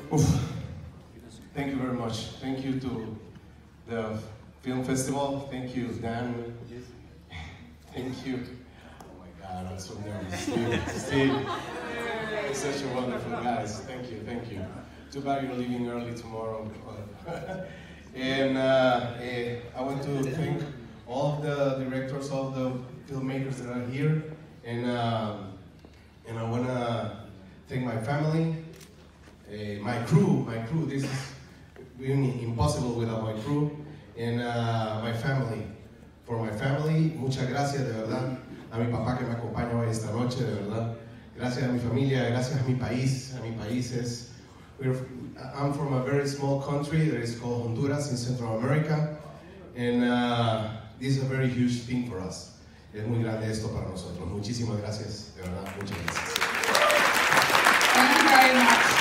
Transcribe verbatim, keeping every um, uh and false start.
Oof. Thank you very much. Thank you to the film festival. Thank you, Dan. Thank you. Oh my God, I'm so nervous. Steve, Steve, such a wonderful guys. Thank you, thank you. Too bad you're leaving early tomorrow. And uh, eh, I want to thank all of the directors, all of the filmmakers that are here, and um, and I want to thank my family, uh, my crew, my crew. This is really impossible without my crew, and uh, my family. For my family, muchas gracias de verdad a mi papá que me acompaña hoy esta noche, de verdad. Gracias a mi familia, gracias a mi país, a mis países. We're, I'm from a very small country that is called Honduras in Central America, and uh, this is a very huge thing for us. Es muy grande esto para nosotros. Muchísimas gracias, de verdad, muchas gracias. Thank you very much.